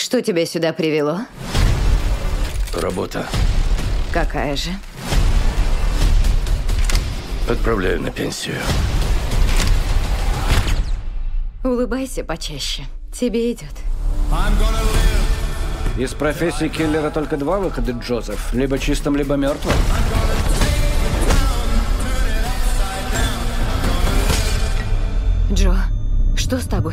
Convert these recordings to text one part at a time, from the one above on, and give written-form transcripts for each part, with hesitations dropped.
Что тебя сюда привело? Работа. Какая же? Отправляю на пенсию. Улыбайся почаще. Тебе идет. Из профессии киллера только два выхода, Джозеф. Либо чистым, либо мертвым. Джо, что с тобой?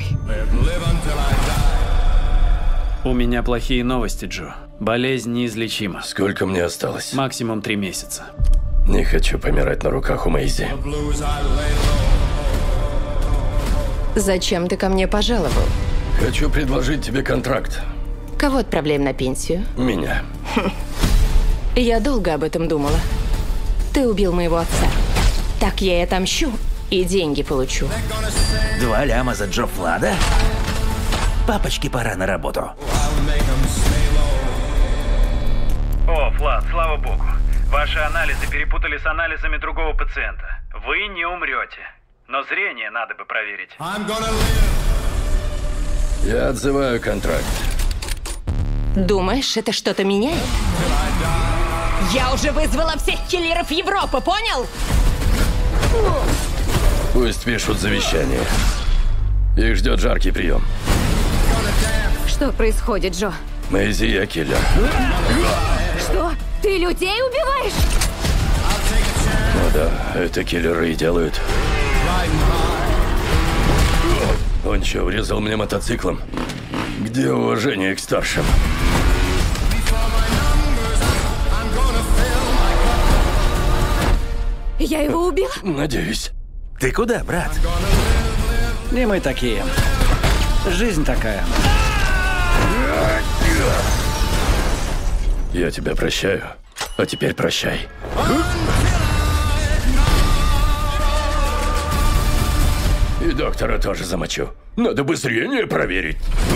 У меня плохие новости, Джо. Болезнь неизлечима. Сколько мне осталось? Максимум 3 месяца. Не хочу помирать на руках у Мэйзи. Зачем ты ко мне пожаловал? Хочу предложить тебе контракт. Кого отправляем на пенсию? Меня. Я долго об этом думала. Ты убил моего отца. Так я и отомщу, и деньги получу. 2 ляма за Джо Влада? Папочке пора на работу. О, Влад, слава богу. Ваши анализы перепутали с анализами другого пациента. Вы не умрете. Но зрение надо бы проверить. Я отзываю контракт. Думаешь, это что-то меняет? Я уже вызвала всех киллеров Европы, понял? Пусть пишут завещание. Их ждет жаркий прием. Что происходит, Джо? Мэйзи, я киллер. Что? Ты людей убиваешь? Ну да, это киллеры и делают. Он что, врезал мне мотоциклом? Где уважение к старшим? Я его убила? Надеюсь. Ты куда, брат? Не мы такие. Жизнь такая. Я тебя прощаю. А теперь прощай. И доктора тоже замочу. Надо бы зрение проверить.